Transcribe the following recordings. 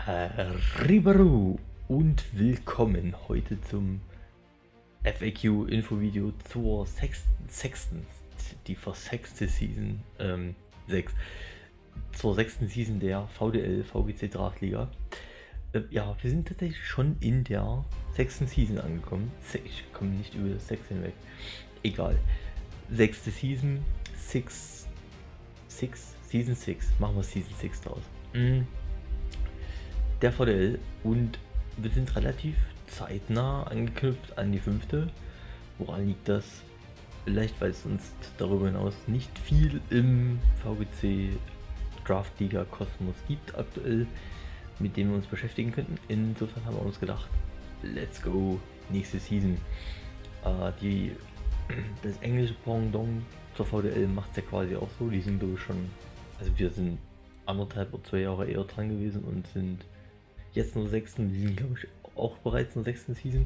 Arribaru und willkommen heute zum FAQ-Info-Video zur sechsten, die versechste Season, 6, zur sechsten Season der VDL VGC Draftliga. Ja, wir sind tatsächlich schon in der sechsten Season angekommen. Ich komme nicht über das 6 hinweg. Egal. Sechste Season, Season 6. Machen wir Season 6 draus. Der VDL, und wir sind relativ zeitnah angeknüpft an die fünfte. Woran liegt das? Vielleicht, weil es sonst darüber hinaus nicht viel im VGC Draftliga Kosmos gibt aktuell, mit dem wir uns beschäftigen könnten. Insofern haben wir uns gedacht, let's go, nächste Season. Das englische Pendant zur VDL macht es ja quasi auch so. Die sind glaube schon, also wir sind 1,5 oder 2 Jahre eher dran gewesen und sind jetzt nur 6. Die sind glaube ich auch bereits in der 6. Season.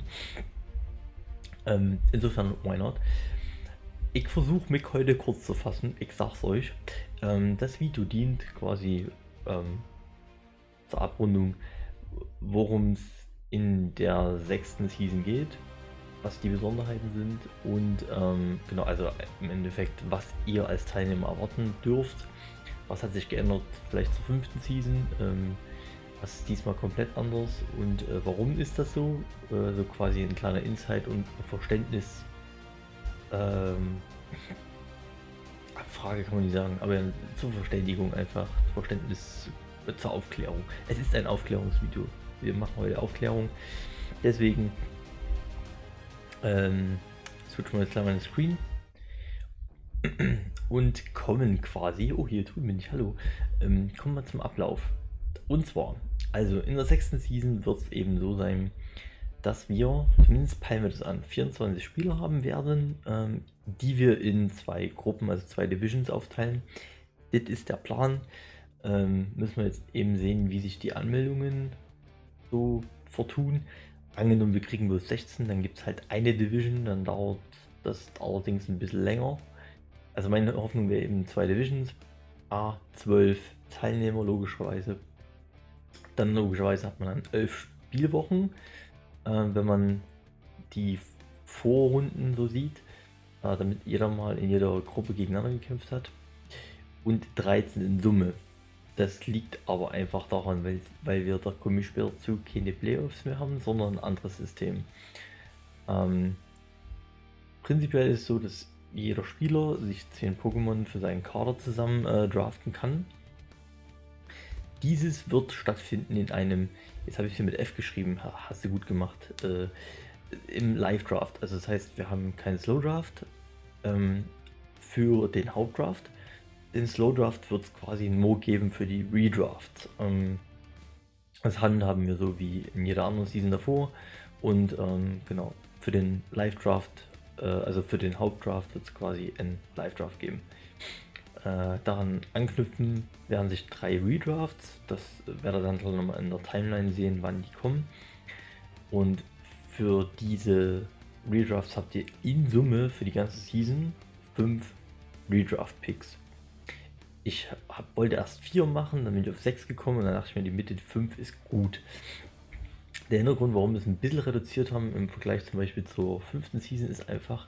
Insofern, why not? Ich versuche mich heute kurz zu fassen. Ich sag's euch. Das Video dient quasi zur Abrundung, worum es in der 6. Season geht, was die Besonderheiten sind und genau, also im Endeffekt, was ihr als Teilnehmer erwarten dürft. Was hat sich geändert vielleicht zur 5. Season? Was ist diesmal komplett anders und warum ist das so? So quasi ein kleiner Insight und Verständnis. Frage kann man nicht sagen, aber zur Verständigung einfach. Verständnis zur Aufklärung. Es ist ein Aufklärungsvideo. Wir machen heute Aufklärung. Deswegen switchen wir jetzt gleich mal den Screen und kommen quasi, oh hier tut mir nicht, hallo, kommen wir zum Ablauf. Und zwar, also in der 6. Season wird es eben so sein, dass wir, zumindest peilen wir das an, 24 Spieler haben werden, die wir in 2 Gruppen, also 2 Divisions aufteilen. Das ist der Plan. Müssen wir jetzt eben sehen, wie sich die Anmeldungen so vertun. Angenommen, wir kriegen bloß 16, dann gibt es halt eine Division, dann dauert das allerdings ein bisschen länger. Also meine Hoffnung wäre eben 2 Divisions, 12 Teilnehmer logischerweise. Dann logischerweise hat man dann 11 Spielwochen, wenn man die Vorrunden so sieht, damit jeder mal in jeder Gruppe gegeneinander gekämpft hat. Und 13 in Summe. Das liegt aber einfach daran, weil wir da komme ich später zu keine Playoffs mehr haben, sondern ein anderes System. Prinzipiell ist es so, dass jeder Spieler sich 10 Pokémon für seinen Kader zusammen draften kann. Dieses wird stattfinden in einem, jetzt habe ich hier mit F geschrieben, hast du gut gemacht, im Live-Draft. Also das heißt, wir haben keinen Slow-Draft für den Hauptdraft. Den Slow-Draft wird es quasi nur geben für die Redrafts. Das handhaben wir so wie in jeder anderen Season davor. Und genau, für den Live-Draft, also für den Hauptdraft wird es quasi einen Live-Draft geben. Daran anknüpfen werden sich 3 Redrafts, das werdet ihr dann nochmal in der Timeline sehen, wann die kommen. Und für diese Redrafts habt ihr in Summe für die ganze Season 5 Redraft-Picks. Ich wollte erst 4 machen, dann bin ich auf 6 gekommen und dann dachte ich mir, die Mitte 5 ist gut. Der Hintergrund, warum wir es ein bisschen reduziert haben im Vergleich zum Beispiel zur 5. Season, ist einfach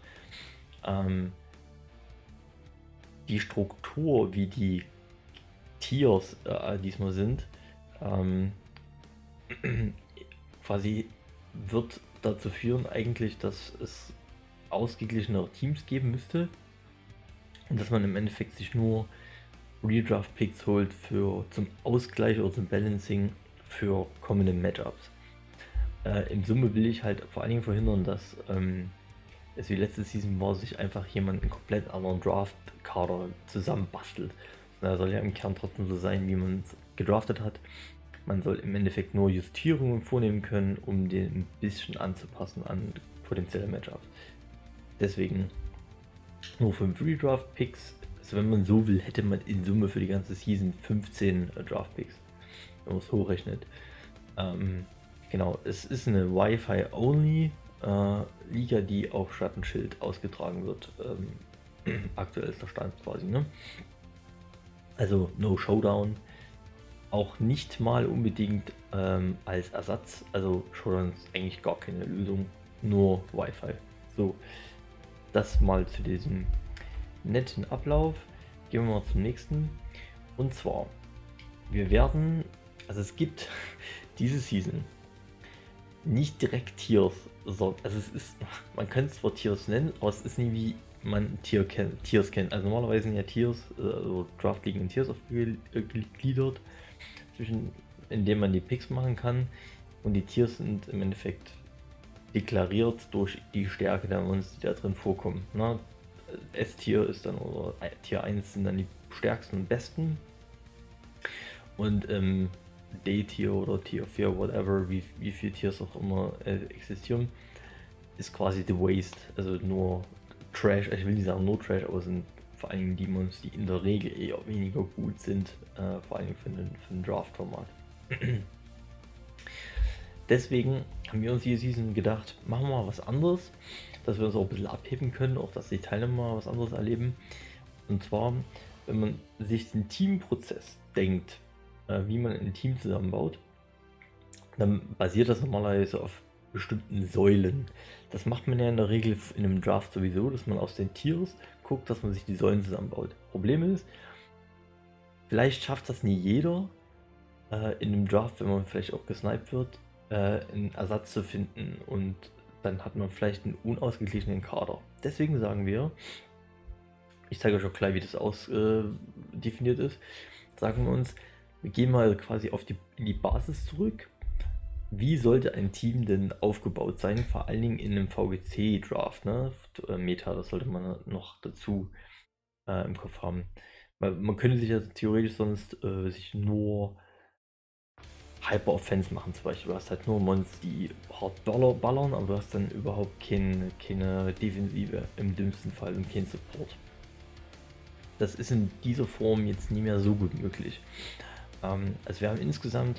die Struktur, wie die Tiers diesmal sind, quasi wird dazu führen eigentlich, dass es ausgeglichenere Teams geben müsste und dass man im Endeffekt sich nur Redraft-Picks holt zum Ausgleich oder zum Balancing für kommende Matchups. In Summe will ich halt vor allen Dingen verhindern, dass es wie letzte Season war, sich einfach jemand einen komplett anderen Draft-Kader zusammenbastelt. Da soll ja im Kern trotzdem so sein, wie man es gedraftet hat. Man soll im Endeffekt nur Justierungen vornehmen können, um den ein bisschen anzupassen an potenzielle Matchups. Deswegen nur 5 Redraft-Picks. Also wenn man so will, hätte man in Summe für die ganze Season 15 Draft-Picks, wenn man es hochrechnet. Genau, es ist eine Wi-Fi-only Liga, die auf Schattenschild ausgetragen wird. Aktuell ist der Stand quasi, ne? Also no Showdown, auch nicht mal unbedingt als Ersatz, also schon eigentlich gar keine Lösung, nur Wi-Fi. So, das mal zu diesem netten Ablauf. Gehen wir mal zum nächsten. Und zwar, wir werden, also es gibt diese Season nicht direkt Tiers, also es ist, man könnte es zwar Tiers nennen, aber es ist nie wie man Tiers kennt. Also normalerweise sind ja Tiers, also Draft League in Tiers aufgegliedert, zwischen, indem man die Picks machen kann, und die Tiers sind im Endeffekt deklariert durch die Stärke der Monster, die da drin vorkommen. Ne? S-Tier ist dann, oder Tier 1 sind dann die stärksten und besten, und D-Tier oder Tier 4, whatever, wie viele Tiers auch immer existieren, ist quasi The Waste, also nur Trash. Ich will nicht sagen nur Trash, aber es sind vor allen Dingen die Monster, die in der Regel eher weniger gut sind, vor allem für ein Draft-Format. Deswegen haben wir uns diese Season gedacht, machen wir mal was anderes, dass wir uns auch ein bisschen abheben können, auch dass die Teilnehmer mal was anderes erleben. Und zwar, wenn man sich den Teamprozess denkt, wie man ein Team zusammenbaut, dann basiert das normalerweise auf bestimmten Säulen. Das macht man ja in der Regel in einem Draft sowieso, dass man aus den Tiers guckt, dass man sich die Säulen zusammenbaut. Problem ist, vielleicht schafft das nie jeder in einem Draft, wenn man vielleicht auch gesniped wird, einen Ersatz zu finden, und dann hat man vielleicht einen unausgeglichenen Kader. Deswegen sagen wir, ich zeige euch auch gleich, wie das ausdefiniert ist, sagen wir uns, wir gehen mal quasi in die Basis zurück. Wie sollte ein Team denn aufgebaut sein, vor allen Dingen in einem VGC-Draft, ne? Meta, das sollte man noch dazu im Kopf haben. Man könnte sich ja theoretisch sonst sich nur Hyper-Offense machen, zum Beispiel. Du hast halt nur Mons, die hart ballern, aber du hast dann überhaupt keine Defensive im dümmsten Fall und keinen Support. Das ist in dieser Form jetzt nie mehr so gut möglich. Also wir haben insgesamt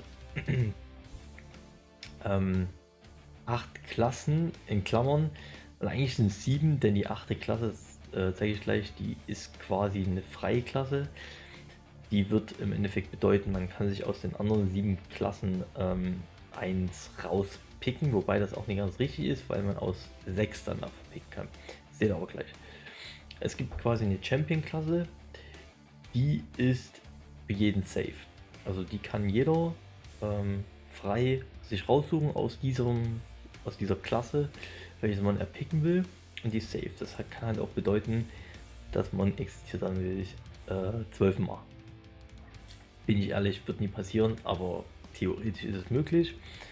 8 Klassen in Klammern, und eigentlich sind es 7, denn die 8. Klasse, zeige ich gleich, die ist quasi eine freie Klasse. Die wird im Endeffekt bedeuten, man kann sich aus den anderen 7 Klassen eins rauspicken, wobei das auch nicht ganz richtig ist, weil man aus 6 dann davon picken kann. Seht ihr aber gleich. Es gibt quasi eine Champion-Klasse, die ist für jeden safe. Also die kann jeder frei sich raussuchen aus dieser Klasse, welches man erpicken will, und die ist safe. Das kann halt auch bedeuten, dass man existiert dann wirklich 12 Mal. Bin ich ehrlich, wird nie passieren, aber theoretisch ist es möglich.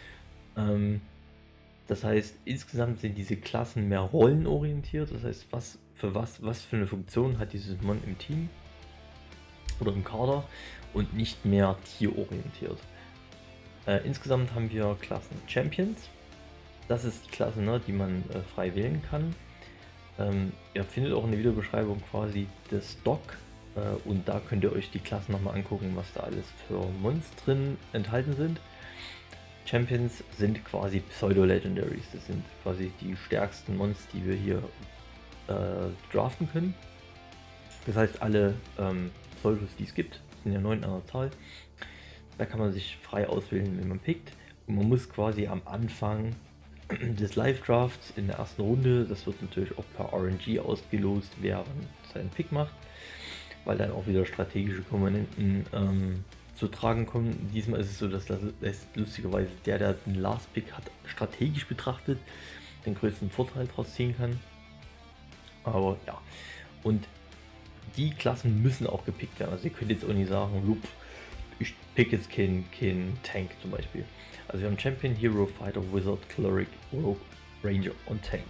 Das heißt, insgesamt sind diese Klassen mehr rollenorientiert. Das heißt, was für eine Funktion hat dieses Mon im Team oder im Kader, und nicht mehr tierorientiert. Insgesamt haben wir Klassen Champions. Das ist die Klasse, ne, die man frei wählen kann. Ihr findet auch in der Videobeschreibung quasi das Doc, und da könnt ihr euch die Klassen nochmal angucken, was da alles für Mons drin enthalten sind. Champions sind quasi Pseudo-Legendaries. Das sind quasi die stärksten Mons, die wir hier draften können. Das heißt, alle Pseudos, die es gibt, sind ja 9 an der Zahl. Da kann man sich frei auswählen, wenn man pickt. Und man muss quasi am Anfang des Live-Drafts in der ersten Runde, das wird natürlich auch per RNG ausgelost, wer seinen Pick macht, weil dann auch wieder strategische Komponenten zu tragen kommen. Diesmal ist es so, dass lustigerweise der den Last Pick hat, strategisch betrachtet den größten Vorteil daraus ziehen kann. Aber ja, und die Klassen müssen auch gepickt werden. Also ihr könnt jetzt auch nicht sagen, Loop, ich pick jetzt keinen Tank zum Beispiel. Also wir haben Champion, Hero, Fighter, Wizard, Cleric, Rogue, Ranger und Tank.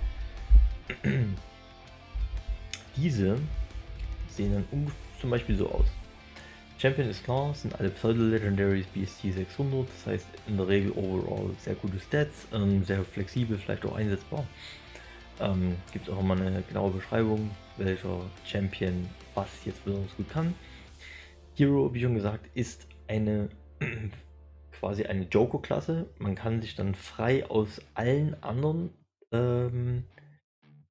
Diese sehen dann zum Beispiel so aus. Champion ist klar, sind alle Pseudo-Legendaries BST 600, das heißt in der Regel overall sehr gute Stats, sehr flexibel, vielleicht auch einsetzbar. Gibt es auch immer eine genaue Beschreibung, welcher Champion was jetzt besonders gut kann. Hero, wie schon gesagt, ist eine quasi eine Joker-Klasse. Man kann sich dann frei aus allen anderen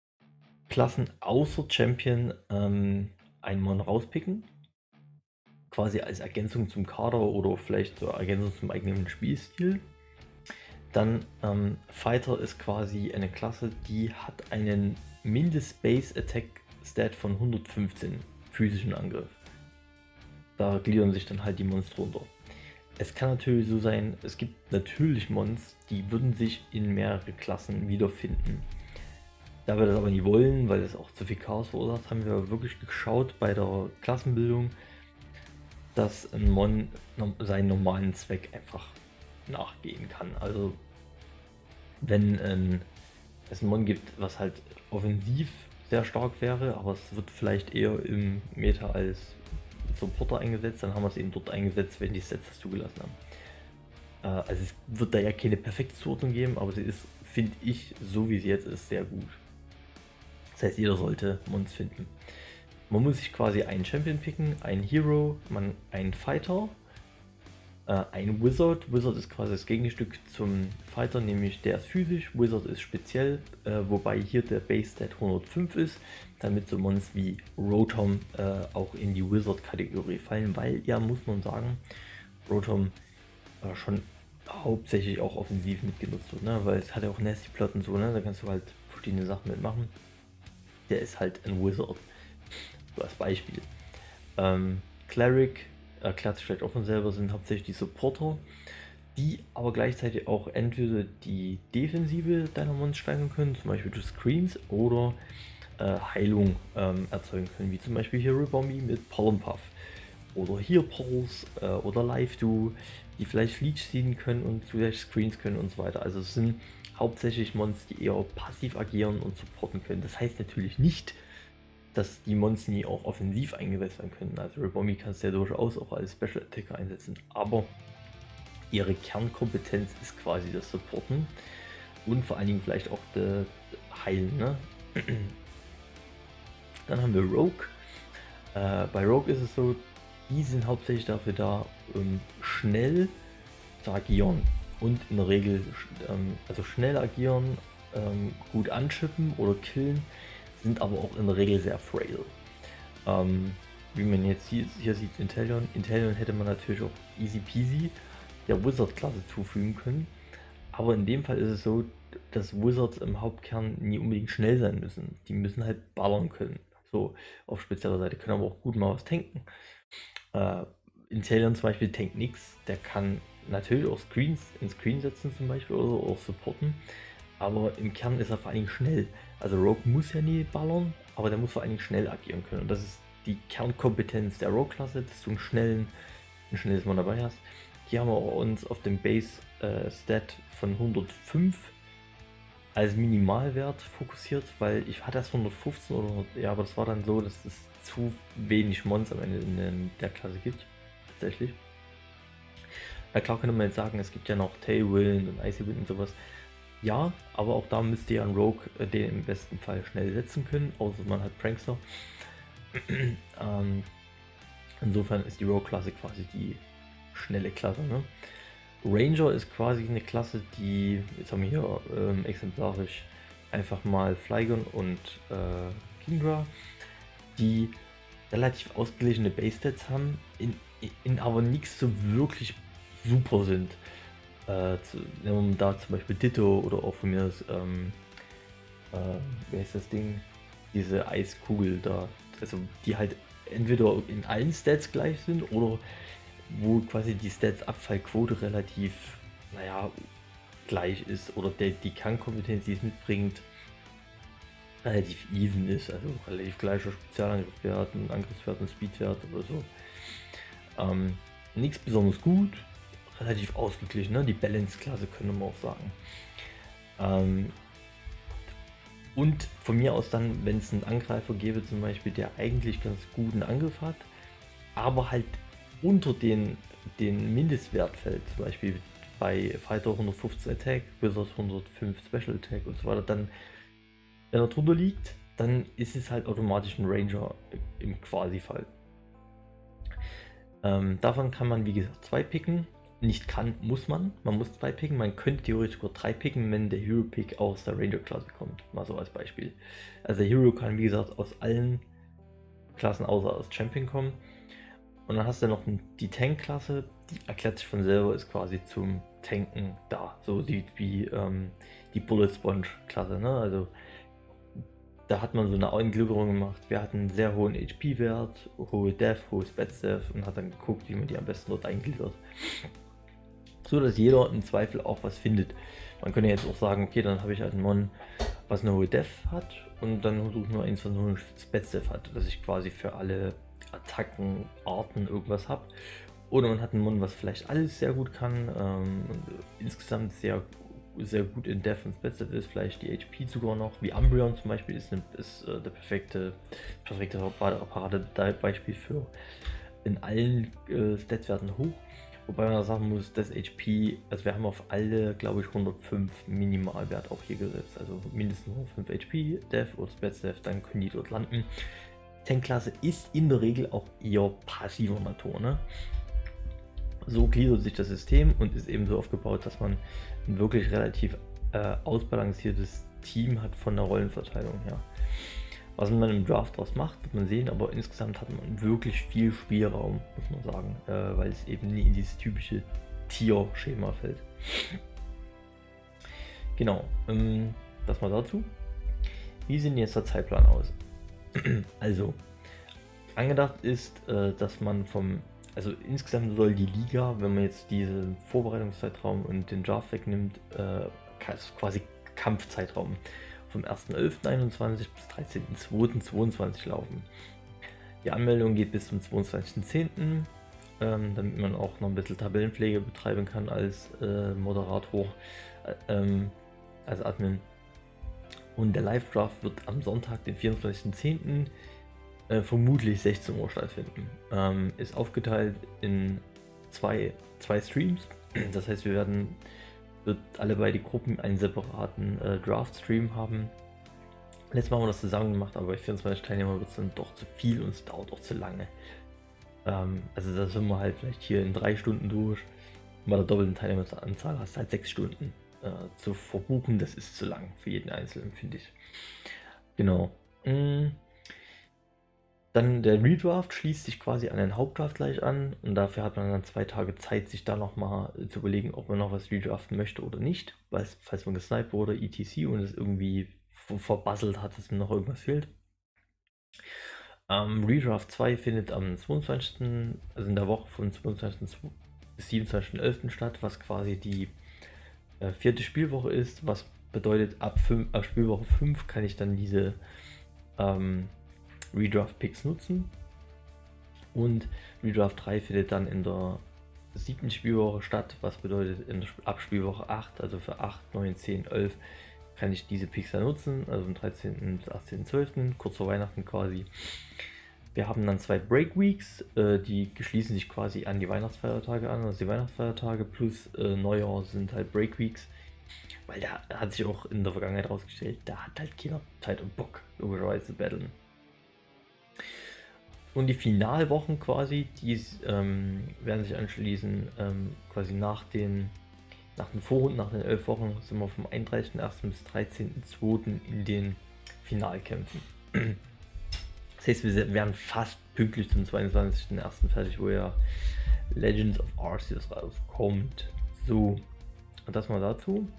Klassen außer Champion einen Mon rauspicken. quasi als Ergänzung zum Kader oder vielleicht zur Ergänzung zum eigenen Spielstil. Dann Fighter ist quasi eine Klasse, die hat einen Mindest-Base-Attack-Stat von 115 physischen Angriff. Da gliedern sich dann halt die Monster runter. Es kann natürlich so sein, es gibt natürlich Mons, die würden sich in mehrere Klassen wiederfinden. Da wir das aber nie wollen, weil das auch zu viel Chaos verursacht, haben wir wirklich geschaut bei der Klassenbildung, dass ein Mon seinen normalen Zweck einfach nachgehen kann. Also wenn es ein Mon gibt, was halt offensiv sehr stark wäre, aber es wird vielleicht eher im Meta als Supporter eingesetzt, dann haben wir es eben dort eingesetzt, wenn die Sets das zugelassen haben. Also es wird da ja keine perfekte Zuordnung geben, aber sie ist, finde ich, so wie sie jetzt ist, sehr gut. Das heißt, jeder sollte Mons finden. Man muss sich quasi einen Champion picken, einen Hero, einen Fighter, ein Wizard. Wizard ist quasi das Gegenstück zum Fighter, nämlich der ist physisch, Wizard ist speziell, wobei hier der Base Stat 105 ist, damit so Mons wie Rotom auch in die Wizard-Kategorie fallen, weil ja, muss man sagen, Rotom schon hauptsächlich auch offensiv mitgenutzt wird, ne? Weil es hat ja auch Nasty Plot und so, ne? Da kannst du halt verschiedene Sachen mitmachen. Der ist halt ein Wizard, so als Beispiel. Cleric erklärt sich vielleicht auch von selber, sind hauptsächlich die Supporter, die aber gleichzeitig auch entweder die Defensive deiner Mons steigern können, zum Beispiel durch Screens, oder Heilung erzeugen können, wie zum Beispiel hier Ribombee mit Pollen Puff. Oder hier Pulse oder Live-Do, die vielleicht Leech ziehen können und vielleicht Screens können und so weiter. Also es sind hauptsächlich Mons, die eher passiv agieren und supporten können. Das heißt natürlich nicht, dass die Mons nie auch offensiv eingesetzt werden können. Also Ribombee kannst du ja durchaus auch als Special Attacker einsetzen, aber ihre Kernkompetenz ist quasi das Supporten und vor allen Dingen vielleicht auch das Heilen. Ne? Dann haben wir Rogue. Bei Rogue ist es so, die sind hauptsächlich dafür da, schnell zu agieren und in der Regel also schnell agieren, gut anschippen oder killen, sind aber auch in der Regel sehr frail. Wie man jetzt hier sieht, Inteleon hätte man natürlich auch easy peasy der Wizard-Klasse zufügen können, aber in dem Fall ist es so, dass Wizards im Hauptkern nie unbedingt schnell sein müssen. Die müssen halt ballern können. So auf spezieller Seite, können aber auch gut mal was tanken. Inteleon zum Beispiel tankt nichts, der kann natürlich auch in Screen setzen zum Beispiel oder so, auch supporten, aber im Kern ist er vor allen Dingen schnell. Also Rogue muss ja nie ballern, aber der muss vor allen Dingen schnell agieren können und das ist die Kernkompetenz der Rogue-Klasse, dass du ein schnelles Mal dabei hast. Hier haben wir uns auf dem Base Stat von 105 als Minimalwert fokussiert, weil ich hatte das 115 oder 100, ja, aber das war dann so, dass es zu wenig Mons am Ende in der Klasse gibt, tatsächlich. Na klar könnte man jetzt sagen, es gibt ja noch Tailwind und Icy Wind und sowas. Ja, aber auch da müsst ihr an Rogue den im besten Fall schnell setzen können, außer man hat Prankster. Insofern ist die Rogue-Klasse quasi die schnelle Klasse. Ne? Ranger ist quasi eine Klasse, die, jetzt haben wir hier exemplarisch einfach mal Flygon und Kingdra, die relativ ausgeglichene Base-Stats haben, in aber nichts so wirklich super sind. Nehmen wir da zum Beispiel Ditto oder auch von mir das, wie heißt das Ding? Diese Eiskugel da, also die halt entweder in allen Stats gleich sind oder wo quasi die Stats-Abfallquote relativ, naja, gleich ist oder die Kernkompetenz, die es mitbringt, relativ even ist, also relativ gleicher Spezialangriffswert, Angriffswert und Speedwert oder so. Nichts besonders gut, relativ ausgeglichen, ne? Die Balance-Klasse könnte man auch sagen. Und von mir aus dann, wenn es einen Angreifer gäbe zum Beispiel, der eigentlich ganz guten Angriff hat, aber halt unter den Mindestwert fällt, zum Beispiel bei Fighter 115 Attack, Wizard 105 Special Attack und so weiter, dann, wenn er drunter liegt, dann ist es halt automatisch ein Ranger im Quasi-Fall. Davon kann man wie gesagt 2 picken. Nicht kann, muss man. Man muss 2 picken. Man könnte theoretisch sogar 3 picken, wenn der Hero Pick aus der Ranger-Klasse kommt. Mal so als Beispiel. Also der Hero kann wie gesagt aus allen Klassen außer aus Champion kommen. Und dann hast du noch die Tank-Klasse, die erklärt sich von selber, ist quasi zum Tanken da. So wie die Bullet Sponge-Klasse, ne? Also da hat man so eine Eingliederung gemacht. Wir hatten einen sehr hohen HP-Wert, hohe Death, hohes Bad-Death und hat dann geguckt, wie man die am besten dort eingliedert. So dass jeder im Zweifel auch was findet. Man könnte jetzt auch sagen, okay, dann habe ich halt einen Mon, was eine hohe Death hat und dann suche ich nur eins, was nur ein Bad-Death hat, dass ich quasi für alle Attackenarten irgendwas habe. Oder man hat einen Mon, was vielleicht alles sehr gut kann und insgesamt sehr gut in Death und Bad-Death ist, vielleicht die HP sogar noch, wie Umbreon zum Beispiel ist der perfekte Paradebeispiel für in allen Statwerten hoch. Wobei man sagen muss, das HP, also wir haben auf alle, glaube ich, 105 Minimalwert auch hier gesetzt. Also mindestens 105 HP, Death oder Bad Death, dann können die dort landen. Tankklasse ist in der Regel auch eher passiver Natur, ne? So gliedert sich das System und ist eben so aufgebaut, dass man ein wirklich relativ ausbalanciertes Team hat von der Rollenverteilung her. Was man im Draft daraus macht, wird man sehen, aber insgesamt hat man wirklich viel Spielraum, muss man sagen, weil es eben nie in dieses typische Tier-Schema fällt. Genau, das mal dazu. Wie sieht jetzt der Zeitplan aus? Also, angedacht ist, dass man also insgesamt soll die Liga, wenn man jetzt diesen Vorbereitungszeitraum und den Draft wegnimmt, quasi Kampfzeitraum vom 1.11.21 bis 13.02.22 laufen. Die Anmeldung geht bis zum 22.10., damit man auch noch ein bisschen Tabellenpflege betreiben kann als Moderator, als Admin. Und der Live-Draft wird am Sonntag, den 24.10., vermutlich 16 Uhr stattfinden. Ist aufgeteilt in zwei Streams. Das heißt, wird alle beide Gruppen einen separaten Draft-Stream haben. Letztes Mal haben wir das zusammen gemacht, aber bei 24 Teilnehmern wird es dann doch zu viel und es dauert auch zu lange. Also da sind wir halt vielleicht hier in 3 Stunden durch. Bei der doppelten Teilnehmeranzahl hast du halt 6 Stunden zu verbuchen. Das ist zu lang für jeden Einzelnen, finde ich. Genau. Dann der Redraft schließt sich quasi an den Hauptdraft gleich an und dafür hat man dann 2 Tage Zeit, sich da nochmal zu überlegen, ob man noch was redraften möchte oder nicht, falls man gesniped wurde, etc. und es irgendwie verbasselt hat, dass mir noch irgendwas fehlt. Redraft 2 findet am 22., also in der Woche von 22. bis 27.11. statt, was quasi die 4. Spielwoche ist, was bedeutet, ab Spielwoche 5 kann ich dann diese Redraft-Picks nutzen. Und Redraft 3 findet dann in der 7. Spielwoche statt, was bedeutet, ab Spielwoche 8, also für 8, 9, 10, 11, kann ich diese Picks dann nutzen, also am 13. bis 18.12., kurz vor Weihnachten quasi. Wir haben dann 2 Break Weeks, die schließen sich quasi an die Weihnachtsfeiertage an, also die Weihnachtsfeiertage plus Neujahr sind halt Break Weeks, weil da hat sich auch in der Vergangenheit herausgestellt, da hat halt keiner Zeit und Bock, logischerweise zu battlen. Und die Finalwochen quasi, die werden sich anschließen, quasi nach den Vorrunden, nach den 11 Wochen, sind wir vom 31.01. bis 13.02. in den Finalkämpfen. Das heißt, wir werden fast pünktlich zum 22.01. fertig, wo ja Legends of Arceus rauskommt. So, und das mal dazu.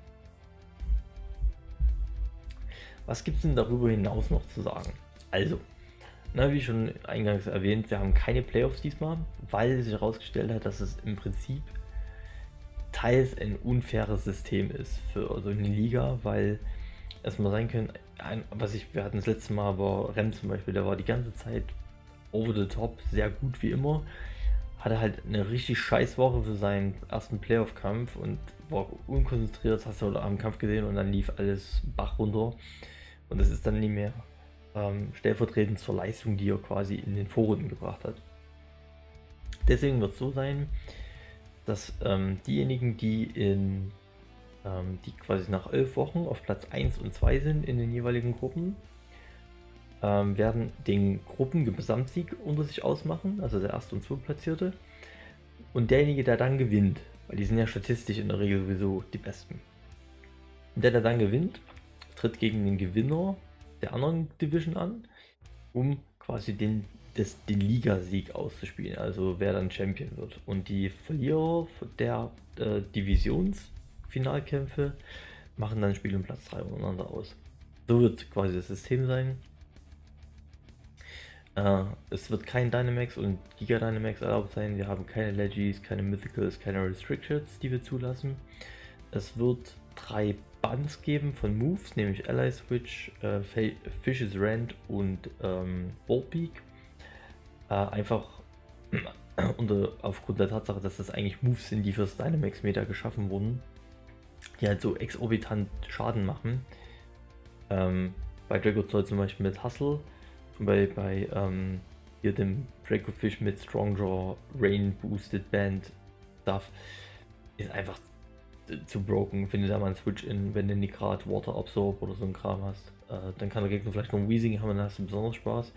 Was gibt es denn darüber hinaus noch zu sagen? Also, wie schon eingangs erwähnt, wir haben keine Playoffs diesmal, weil sich herausgestellt hat, dass es im Prinzip teils ein unfaires System ist für so eine Liga, weil es mal sein können, wir hatten das letzte Mal, aber Rem zum Beispiel, der war die ganze Zeit over the top, sehr gut wie immer, hatte halt eine richtig scheiß Woche für seinen ersten Playoff-Kampf und war unkonzentriert, das hast du am Kampf gesehen und dann lief alles Bach runter und das ist dann nicht mehr stellvertretend zur Leistung, die er quasi in den Vorrunden gebracht hat. Deswegen wird es so sein, dass diejenigen, die quasi nach 11 Wochen auf Platz 1 und 2 sind in den jeweiligen Gruppen, werden den Gruppengesamtsieg unter sich ausmachen, also der erste und zweitplatzierte, und derjenige, der dann gewinnt, weil die sind ja statistisch in der Regel sowieso die Besten. Und der dann gewinnt, tritt gegen den Gewinner der anderen Division an, um quasi den Ligasieg auszuspielen, also wer dann Champion wird. Und die Verlierer der Divisionsfinalkämpfe machen dann Spiel um Platz 3 untereinander aus. So wird quasi das System sein. Es wird kein Dynamax und Giga Dynamax erlaubt sein. Wir haben keine Legis, keine Mythicals, keine Restrictions, die wir zulassen. Es wird 3 Bans geben von Moves, nämlich Ally Switch, Fish's Rant und Ballbeak. Einfach aufgrund der Tatsache, dass das eigentlich Moves sind, die fürs Dynamax-Meta geschaffen wurden, die halt so exorbitant Schaden machen. Bei Dracozoid zum Beispiel mit Hustle, bei hier dem Dracofish mit Strongjaw, Rain Boosted Band Stuff ist einfach zu broken. Finde da mal einen Switch in, wenn du nicht gerade Water Absorb oder so ein Kram hast. Dann kann der Gegner vielleicht noch ein Weezing haben, dann hast du besonders Spaß.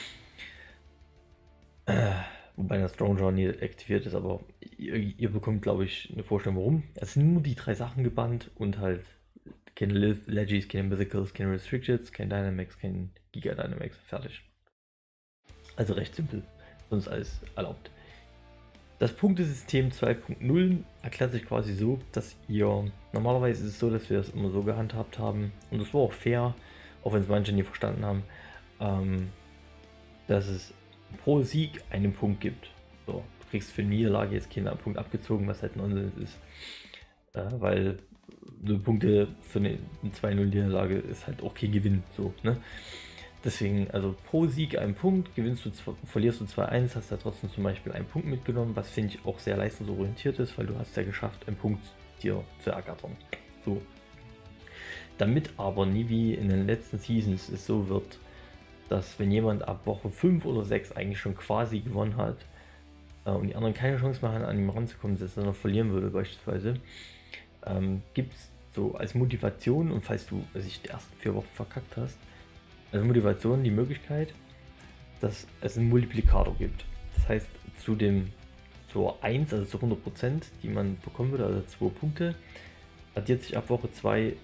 Wobei der Strongjaw nie aktiviert ist, aber ihr bekommt, glaube ich, eine Vorstellung, warum. Es sind nur die 3 Sachen gebannt und halt keine Legis, keine Mythicals, keine Restrictions, kein Dynamax, kein Giga Dynamax. Fertig. Also recht simpel. Sonst alles erlaubt. Das Punktesystem 2.0 erklärt sich quasi so, dass ihr, normalerweise ist es so, dass wir es immer so gehandhabt haben, und das war auch fair, auch wenn es manche nie verstanden haben, dass es pro Sieg einen Punkt gibt. So, du kriegst für eine Niederlage jetzt keinen Punkt abgezogen, was halt Nonsens ist, weil 0 Punkte für eine 2-0 Niederlage ist halt auch kein Gewinn, so, ne? Deswegen, also pro Sieg einen Punkt, verlierst du 2-1, hast ja trotzdem zum Beispiel einen Punkt mitgenommen, was finde ich auch sehr leistungsorientiert ist, weil du hast ja geschafft, einen Punkt dir zu ergattern. So. Damit aber nie wie in den letzten Seasons es so wird, dass wenn jemand ab Woche 5 oder 6 eigentlich schon quasi gewonnen hat und die anderen keine Chance mehr haben, an ihm ranzukommen, dass er noch verlieren würde beispielsweise, gibt es so als Motivation, und falls du die ersten 4 Wochen verkackt hast, als Motivation die Möglichkeit, dass es einen Multiplikator gibt. Das heißt, zur 1, also zu 100%, die man bekommen würde, also 2 Punkte, addiert sich ab Woche 2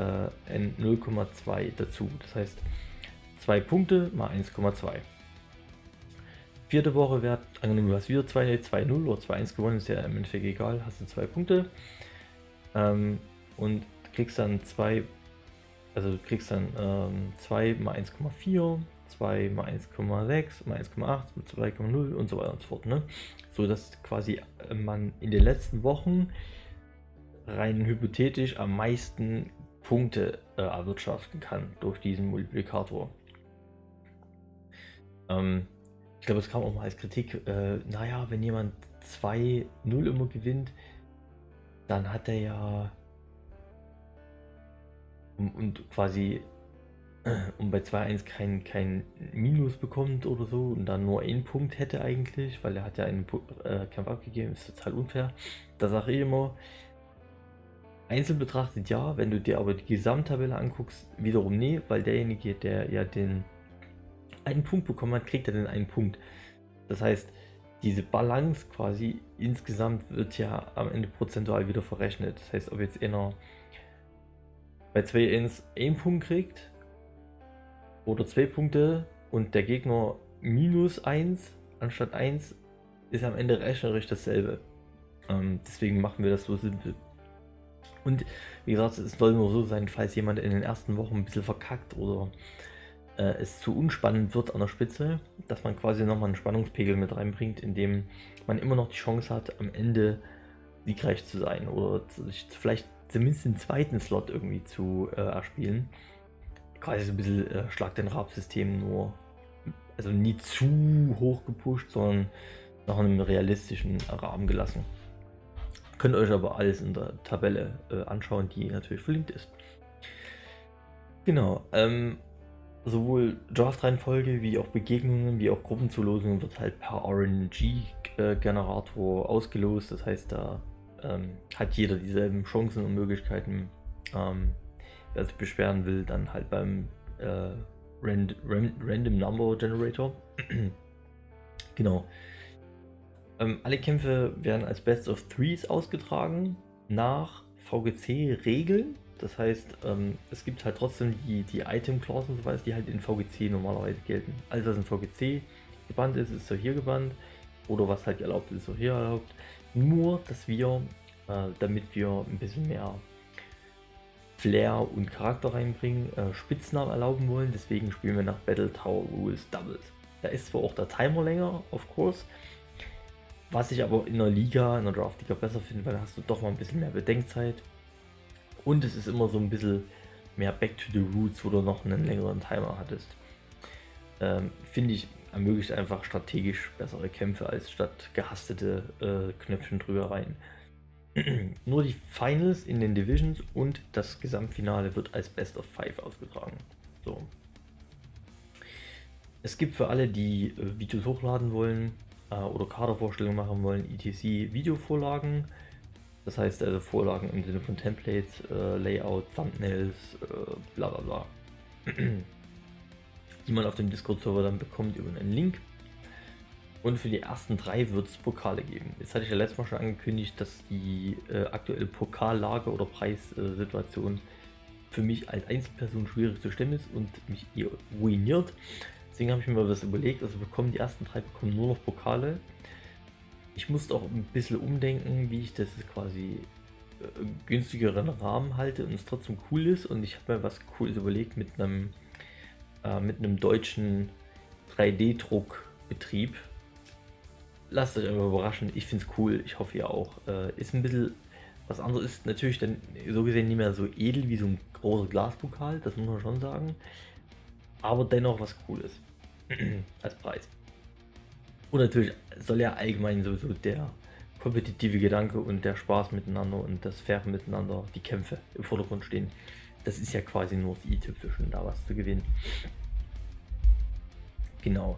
0,2 dazu. Das heißt, 2 Punkte mal 1,2. 4. Woche wird, angenommen du hast wieder 2-0 oder 2-1 gewonnen, ist ja im Endeffekt egal, hast du 2 Punkte. Und kriegst dann 2 mal 1,4, 2 mal 1,6, mal 1,8, mit 2,0 und so weiter und so fort. Ne? So dass quasi man in den letzten Wochen rein hypothetisch am meisten Punkte erwirtschaften kann durch diesen Multiplikator. Ich glaube, es kam auch mal als Kritik, naja, wenn jemand 2-0 immer gewinnt, dann hat er ja und quasi und bei 2-1 kein Minus bekommt oder so und dann nur einen Punkt hätte eigentlich, weil er hat ja einen Kampf abgegeben, ist total unfair. Da sage ich immer, einzeln betrachtet ja, wenn du dir aber die Gesamttabelle anguckst, wiederum nee, weil derjenige, der ja den einen Punkt bekommen hat, kriegt er den einen Punkt. Das heißt, diese Balance quasi insgesamt wird ja am Ende prozentual wieder verrechnet. Das heißt, ob jetzt einer bei 2-1 einen Punkt kriegt oder 2 Punkte und der Gegner -1 anstatt 1, ist am Ende rechnerisch dasselbe. Deswegen machen wir das so simpel. Und wie gesagt, es soll nur so sein, falls jemand in den ersten Wochen ein bisschen verkackt oder es zu unspannend wird an der Spitze, dass man quasi nochmal einen Spannungspegel mit reinbringt, indem man immer noch die Chance hat, am Ende siegreich zu sein oder vielleicht zumindest den zweiten Slot irgendwie zu erspielen. Quasi so ein bisschen Schlag den Rab-System, nur also nie zu hoch gepusht, sondern nach einem realistischen Rahmen gelassen. Könnt euch aber alles in der Tabelle anschauen, die natürlich verlinkt ist. Genau, sowohl Draft-Reihenfolge wie auch Begegnungen, wie auch Gruppenzulosungen wird halt per RNG-Generator ausgelost. Das heißt, da hat jeder dieselben Chancen und Möglichkeiten. Wer sich beschweren will, dann halt beim Random Number Generator. Genau. Alle Kämpfe werden als Best of Threes ausgetragen nach VGC-Regeln. Das heißt, es gibt halt trotzdem die Item-Clausen, die halt in VGC normalerweise gelten. Alles, was in VGC gebannt ist, ist so hier gebannt. Oder was halt erlaubt ist, so hier erlaubt. Nur, dass wir, damit wir ein bisschen mehr Flair und Charakter reinbringen, Spitznamen erlauben wollen. Deswegen spielen wir nach Battle Tower Rules Doubles. Da ist zwar auch der Timer länger, of course. Was ich aber in der Liga, in der Draft-Liga besser finde, weil da hast du doch mal ein bisschen mehr Bedenkzeit. Und es ist immer so ein bisschen mehr Back to the Roots, wo du noch einen längeren Timer hattest. Finde ich, ermöglicht einfach strategisch bessere Kämpfe als statt gehastete Knöpfchen drüber rein. Nur die Finals in den Divisions und das Gesamtfinale wird als Best of 5 ausgetragen. So. Es gibt für alle, die Videos hochladen wollen oder Kadervorstellungen machen wollen, etc. Videovorlagen. Das heißt also Vorlagen im Sinne von Templates, Layout, Thumbnails, bla bla bla. Die man auf dem Discord-Server dann bekommt über einen Link. Und für die ersten 3 wird es Pokale geben. Jetzt hatte ich ja letztes Mal schon angekündigt, dass die aktuelle Pokallage oder Preissituation für mich als Einzelperson schwierig zu stemmen ist und mich eher ruiniert. Deswegen habe ich mir mal was überlegt. Also die ersten 3 bekommen nur noch Pokale. Ich musste auch ein bisschen umdenken, wie ich das quasi günstigeren Rahmen halte und es trotzdem cool ist. Und ich habe mir was Cooles überlegt mit einem deutschen 3D-Druckbetrieb. Lasst euch einfach überraschen, ich finde es cool, ich hoffe ihr auch. Ist ein bisschen was anderes, ist natürlich dann so gesehen nicht mehr so edel wie so ein großer Glaspokal, das muss man schon sagen. Aber dennoch was Cooles als Preis. Und natürlich soll ja allgemein sowieso der kompetitive Gedanke und der Spaß miteinander und das faire Miteinander, die Kämpfe im Vordergrund stehen. Das ist ja quasi nur das i-Tüpfelchen, da was zu gewinnen. Genau.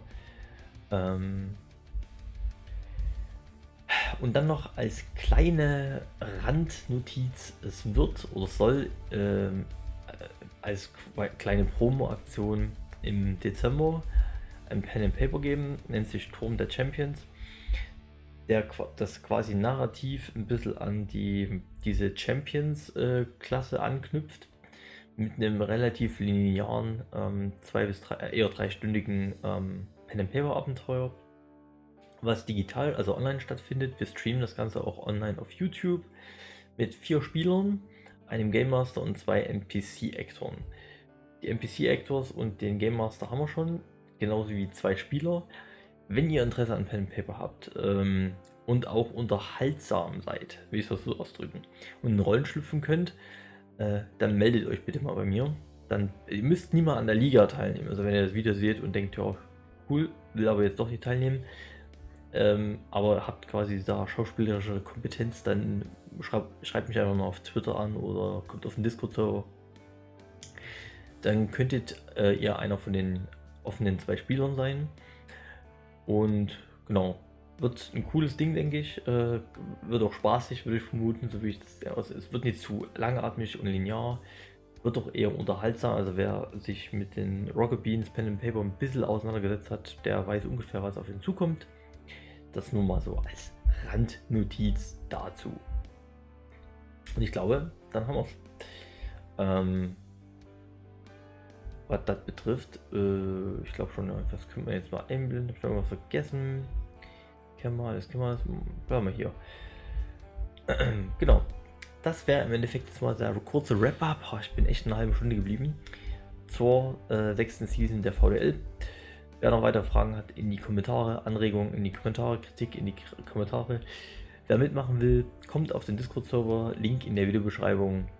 Und dann noch als kleine Randnotiz, es wird oder soll als kleine Promo-Aktion im Dezember ein Pen and Paper geben, nennt sich Turm der Champions, das quasi narrativ ein bisschen an diese Champions-Klasse anknüpft, mit einem relativ linearen 2 bis 3, eher 3-stündigen Pen and Paper Abenteuer, was digital, also online stattfindet. Wir streamen das Ganze auch online auf YouTube mit 4 Spielern, einem Game Master und 2 NPC-Actoren. Die NPC-Actors und den Game Master haben wir schon, genauso wie 2 Spieler. Wenn ihr Interesse an Pen and Paper habt und auch unterhaltsam seid, wie ich es so ausdrücken, und in Rollen schlüpfen könnt, dann meldet euch bitte mal bei mir. Dann, ihr müsst nie mal an der Liga teilnehmen. Also wenn ihr das Video seht und denkt, ja cool, will aber jetzt doch nicht teilnehmen, aber habt quasi da schauspielerische Kompetenz, dann schreibt mich einfach mal auf Twitter an oder kommt auf den Discord-Server. Dann könntet ihr einer von den offenen 2 Spielern sein. Und genau, wird ein cooles Ding, denke ich. Wird auch spaßig, würde ich vermuten, so wie ich das aus. Es wird nicht zu langatmig und linear. Wird auch eher unterhaltsam. Also wer sich mit den Rocket Beans Pen and Paper ein bisschen auseinandergesetzt hat, der weiß ungefähr, was auf ihn zukommt. Das nur mal so als Randnotiz dazu. Und ich glaube, dann haben wir es. Was das betrifft, ich glaube schon, was können wir jetzt mal einblenden? Hab ich irgendwas vergessen? Kennen wir, bleiben wir hier. Genau, das wäre im Endeffekt jetzt mal der kurze Wrap-Up. Ich bin echt eine halbe Stunde geblieben zur 6. Season der VDL. Wer noch weitere Fragen hat, in die Kommentare, Anregungen in die Kommentare, Kritik in die Kommentare. Wer mitmachen will, kommt auf den Discord-Server, Link in der Videobeschreibung.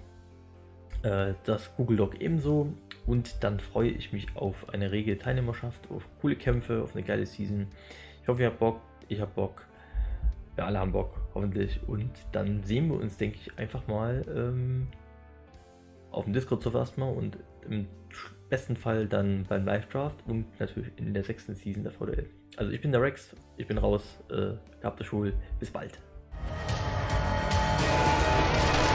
Das Google Doc ebenso. Und dann freue ich mich auf eine rege Teilnehmerschaft, auf coole Kämpfe, auf eine geile Season. Ich hoffe, ihr habt Bock, ich habe Bock, wir alle haben Bock, hoffentlich. Und dann sehen wir uns, denke ich, einfach mal auf dem Discord-Server erstmal und im besten Fall dann beim Live-Draft und natürlich in der 6. Season der VDL. Also ich bin der Rex, ich bin raus, gehabt euch wohl, bis bald.